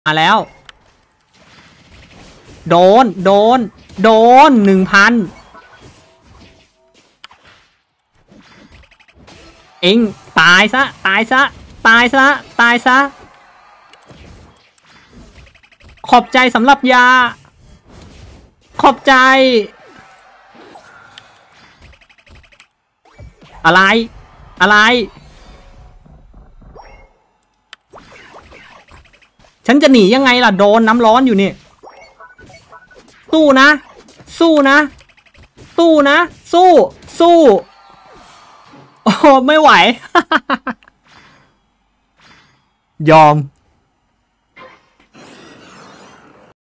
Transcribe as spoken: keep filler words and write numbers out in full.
มาแล้วโดนโดนโดนหนึ่งพันเอ็งตายซะตายซะตายซะตายซะขอบใจสำหรับยาขอบใจอะไรอะไรฉันจะหนียังไงล่ะโดนน้ำร้อนอยู่นี่สู้นะสู้นะสู้นะสู้สู้โอ้ไม่ไหวยอม